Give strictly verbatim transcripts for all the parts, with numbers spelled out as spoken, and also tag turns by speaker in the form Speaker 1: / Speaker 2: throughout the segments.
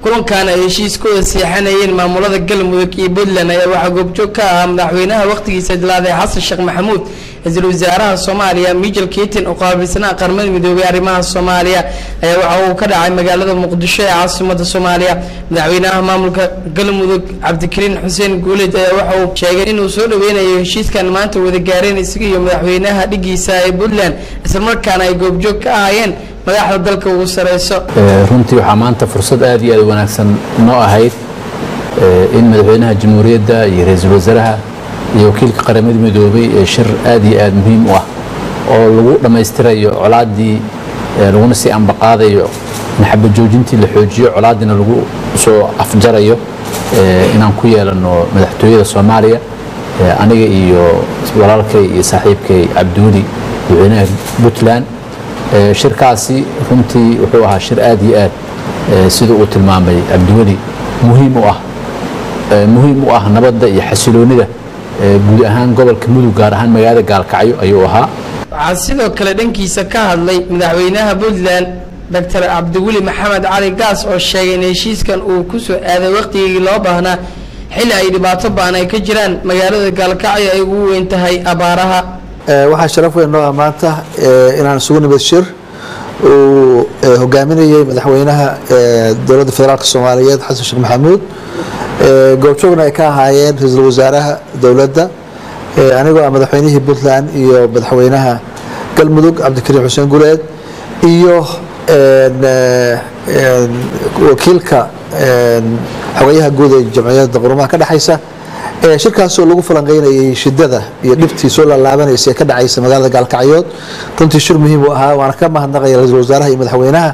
Speaker 1: kulankan ay heshiiskooda seexanayeen maamulada galmudug iyo Puntland ayaa waxa goobjoog ka ah madaxweynaha waqtigiisa dilaaday Xasan Sheekh Maxamuud ra'iisul wasaaraha Soomaaliya Michael Keating oo qaabilsanaa qaramada midoobay arrimaha Soomaaliya ayaa waxa uu ka dhacay magaalada Muqdisho ee caasimadda Soomaaliya madaxweynaha maamulka galmudug Cabdikariin Xuseen Guuleed ayaa waxa uu sheegay inuu soo dhaweynayo heshiiskan maanta wada gaareen isaga iyo madaxweynaha dhigiisa ee Puntland isla markaana ay goobjoog ka ahaayeen madaxda dalka ugu sareyso
Speaker 2: runtii waxa maanta fursad aad iyo aad wanaagsan noo ahayd in madaxweynaha jamhuuriyadda iyo ra'iisul wasaaraha iyo wakiilka qaramada midoobay ee shir aad iyo aad muhiim u ah oo lagu dhameystirayo colaadii laguna si ambaqaadayo naxab joojintii la xoojiyo colaadina lagu soo afjarayo inaan ku yeelano madaxtooyada Soomaaliya aniga iyo walaalkay iyo saaxiibkay Cabduuli madaxweynaha Puntland shirkaasi runtii wuxuu ahaa shir aad iyo aad sida uu tilmaamay Cabduuli muhiim u ah muhiim u ah nabadda iyo xasiloonida guud ahaan gobolka mudug gaar ahaan magaalada Gaalkacyo ayuu ahaa
Speaker 1: waxa sidoo kale dhankiisa ka hadlay madaxweynaha Puntland Doctor Cabduuli Maxamed Cali Gaas oo sheegay in heshiiskan uu ku soo aaday waqtigii loo baahnaa xilli ay dhibaato baan ay ka jiraan magaalada Gaalkacyo ay ugu weyn tahay abaaraha
Speaker 3: waxaa sharaf weyn noo maanta inaan isugu nimid shir uu hogaaminayay madaxweynaha dowladda federaalka Soomaaliyeed Xasan Sheekh Maxamuud goobjoogna ay ka ahaayeen ra'iisul wasaaraha dowladda anigoo ah madaxweynihii Puntland iyo madaxweynaha galmudug Cabdikariin Xuseen Guuleed iyo wakiilka xogayaha guud ee jamciyadda qurumaha ka dhaxaysa shirkaas oo lagu falanqeynayay shidada iyo dhibtii soo laalaabanaysa ka dhacaysa magaalada Gaalkacyo runtii shir muhiim u ahaa waana ka mahadnaqay ra'iisul wasaaraha iyo madaxweynaha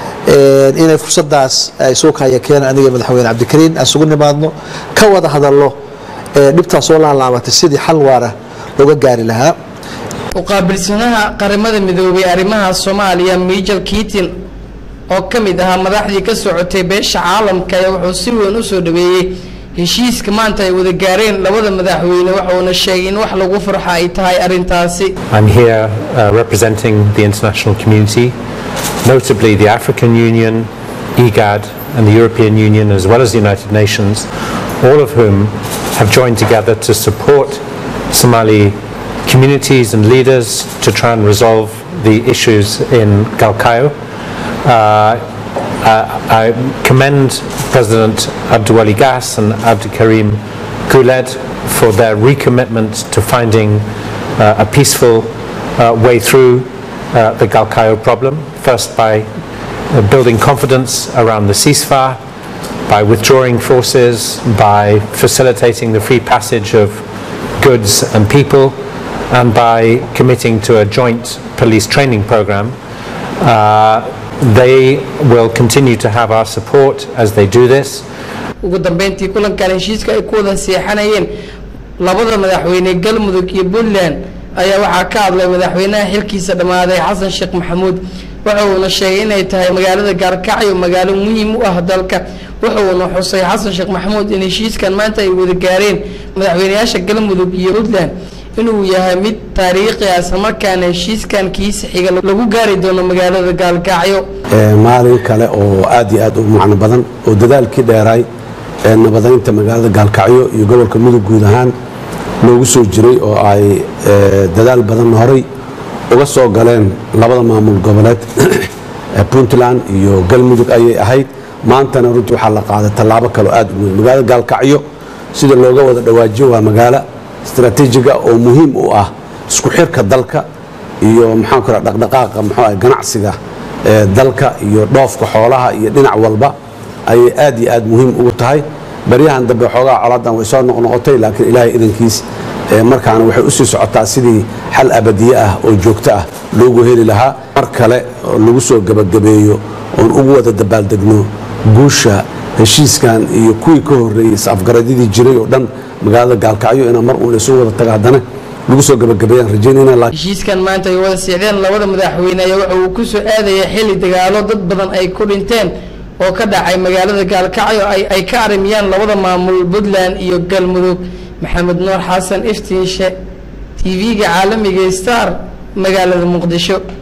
Speaker 3: inay fursadaas ay soo kaaya keenan aniga madaxweyne Cabdikariin aan sugu nimaadno ka wada hadallo dhibtaas soo laalaabatay sidii xal waara looga gaari lahaa
Speaker 1: u qaabilsanaha qaramada midoobay arrimaha Soomaaliya Michael Keating oo kamid ah madaxdii ka socotay beesha caalamka ee wuxuu si weyn u soo dhaweeyay heshiiska maanta ay wada gaareen labada madaxweyne waxaana sheegay in wax lagu farxo ay tahay arintaasi
Speaker 4: I'm here uh, representing the international community, notably the African Union, IGAD and the European Union, as well as the United Nations, all of whom have joined together to support Somali communities and leaders to try and resolve the issues in Galkayo. Uh, Uh, I commend President Abdiwali Gas and Abdikarim Guuled for their recommitment to finding uh, a peaceful uh, way through uh, the Galkayo problem, first by uh, building confidence around the ceasefire, by withdrawing forces, by facilitating the free passage of goods and people, and by committing to a joint police training program. Uh, They will continue to have our support as they do this.
Speaker 1: ugu dambeyntii kulankan heshiiska ay ku wada seexanayeen labada madaxweyne galmudug iyo Puntland ayaa waxa ka hadlay madaxweynaha xilkiisa dhamaaday Xasan Sheekh Maxamuud waxa uu sheegay in ay tahay magaalada Gaalkacyo magaalo muhiim u ah dalka waxa uu xusay Xasan Sheekh Maxamuud in heshiiskan maanta ay wada gaareen madaxweynayaasha galmudug iyo Puntland inuu yahay mid taariikhi ah markaan heshiiskan kiisa xiga lagu gaari doono magaalada Gaalkacyo
Speaker 5: maalin kale oo aad iyo aad u macno badan oo dadaalkii dheeray ee nabadeynta magaalada Gaalkacyo iyo gobolka mudug guud ahaan loogu soo jiray oo ay dadaal badan horay uga soo galeen labada maamul goboleed ee Puntland iyo galmudug ayay ahayd maantana runtii waxa la qaaday tallaabo kale aad u weyn magaalada Gaalkacyo sida looga wada dhawaajiyo waa magaalo استراتيجية أو مهم أو آه isku xirka dalka iyo maxaan ku raacdaa dhaqdhaqaaqa maxaa ganacsiga dalka iyo dhoofka xoolaha iyo dhinac walba ay aad iyo aad muhiim ugu tahay bariyahan dambe xoogaa coladan way soo noqnoqotay laakiin ilaahay idankiis markaana waxay u sii socotaa sidii xal abadiye ah oo joogto ah loogu heli lahaa mar kale lagu soo gabagabeeyo oo ugu wada dabaaldegno guusha heshiiskan iyo kuwii ka horeeyay afgaradidii jiray oo dhan magaalada Gaalkacyo ina mar uu soo wada tagaadana lagu soo gabagabeeyay rajaynayna
Speaker 1: heshiiskan maanta ay wada seexdeen labada madaxweyne ayaa waxa uu ku soo aadayay xilli dagaalo dad badan ay ku dhinteen oo ka dhacay magaalada Gaalkacyo ay ay ka arimiyaan labada maamul Puntland iyo Galmudug Maxamed Nuur Xasan iftiishe T V-ga caalamiga Star magaalada Muqdisho.